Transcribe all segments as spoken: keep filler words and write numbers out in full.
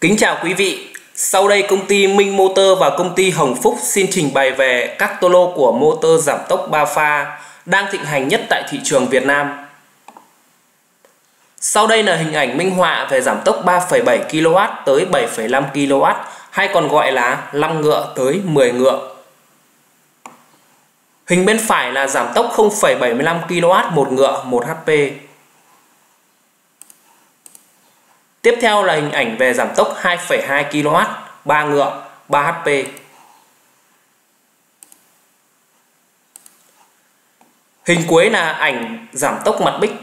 Kính chào quý vị. Sau đây công ty Minh Motor và công ty Hồng Phúc xin trình bày về các tô lô của motor giảm tốc ba pha đang thịnh hành nhất tại thị trường Việt Nam. Sau đây là hình ảnh minh họa về giảm tốc ba phẩy bảy ki lô oát tới bảy phẩy năm ki lô oát hay còn gọi là năm ngựa tới mười ngựa. Hình bên phải là giảm tốc không phẩy bảy mươi lăm ki lô oát một ngựa một hát pê. Tiếp theo là hình ảnh về giảm tốc hai phẩy hai ki lô oát ba ngựa ba hát pê. Hình cuối là ảnh giảm tốc mặt bích.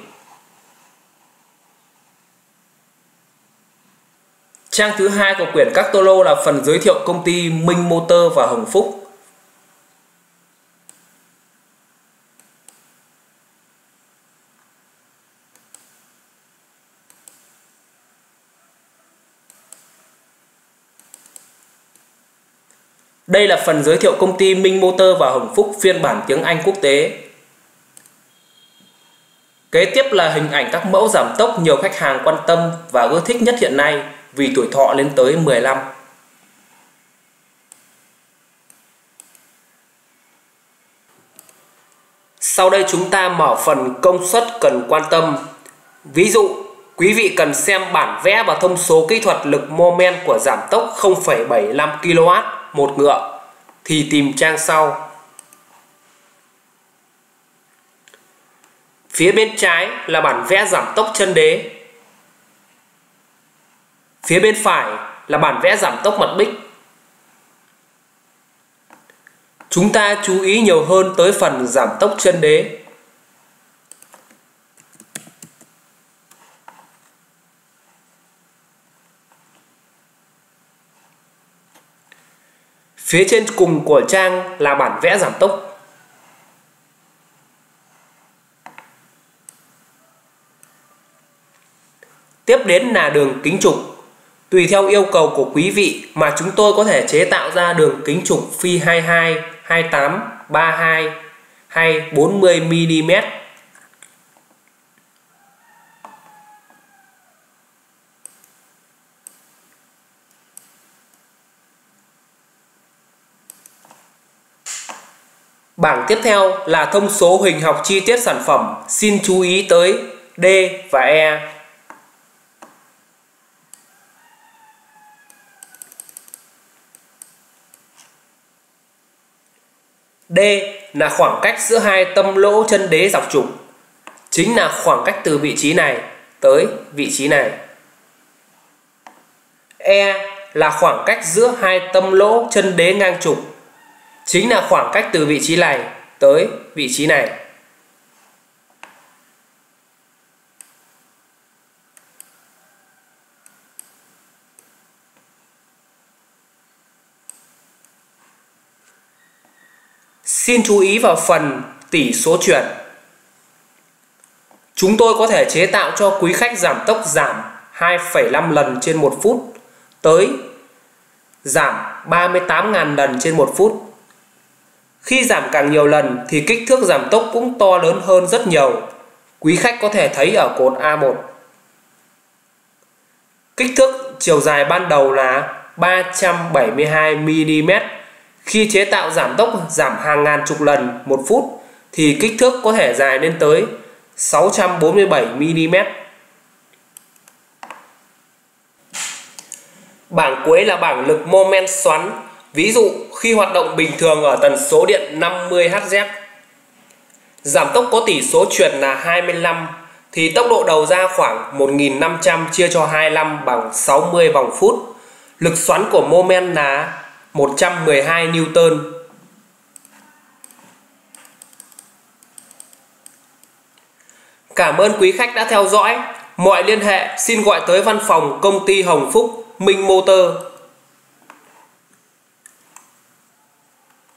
Trang thứ hai của quyển các tô lô là phần giới thiệu công ty Minh Motor và Hồng Phúc. Đây là phần giới thiệu công ty Minh Motor và Hồng Phúc phiên bản tiếng Anh quốc tế. Kế tiếp là hình ảnh các mẫu giảm tốc nhiều khách hàng quan tâm và ưa thích nhất hiện nay vì tuổi thọ lên tới mười lăm. Sau đây chúng ta mở phần công suất cần quan tâm. Ví dụ, quý vị cần xem bản vẽ và thông số kỹ thuật lực mô men của giảm tốc không phẩy bảy mươi lăm ki lô oát một ngựa thì tìm trang sau. Phía bên trái là bản vẽ giảm tốc chân đế. Phía bên phải là bản vẽ giảm tốc mặt bích. Chúng ta chú ý nhiều hơn tới phần giảm tốc chân đế. Phía trên cùng của trang là bản vẽ giảm tốc. Tiếp đến là đường kính trục. Tùy theo yêu cầu của quý vị mà chúng tôi có thể chế tạo ra đường kính trục phi hai mươi hai, hai mươi tám, ba mươi hai hay bốn mươi mi li mét. Bảng tiếp theo là thông số hình học chi tiết sản phẩm. Xin chú ý tới D và E. D là khoảng cách giữa hai tâm lỗ chân đế dọc trục, chính là khoảng cách từ vị trí này tới vị trí này. E là khoảng cách giữa hai tâm lỗ chân đế ngang trục, chính là khoảng cách từ vị trí này tới vị trí này. Xin chú ý vào phần tỷ số chuyển. Chúng tôi có thể chế tạo cho quý khách giảm tốc giảm hai phẩy năm lần trên một phút tới giảm ba mươi tám nghìn lần trên một phút. Khi giảm càng nhiều lần thì kích thước giảm tốc cũng to lớn hơn rất nhiều. Quý khách có thể thấy ở cột A một. Kích thước chiều dài ban đầu là ba trăm bảy mươi hai mi li mét. Khi chế tạo giảm tốc giảm hàng ngàn chục lần một phút thì kích thước có thể dài lên tới sáu trăm bốn mươi bảy mi li mét. Bảng cuối là bảng lực mô men xoắn. Ví dụ khi hoạt động bình thường ở tần số điện năm mươi héc, giảm tốc có tỷ số chuyển là hai mươi lăm thì tốc độ đầu ra khoảng một nghìn năm trăm chia cho hai mươi lăm bằng sáu mươi vòng phút. Lực xoắn của mô men là một trăm mười hai Newton. Cảm ơn quý khách đã theo dõi. Mọi liên hệ xin gọi tới văn phòng công ty Hồng Phúc, Minh Motor.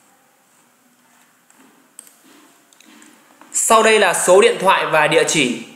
Sau đây là số điện thoại và địa chỉ.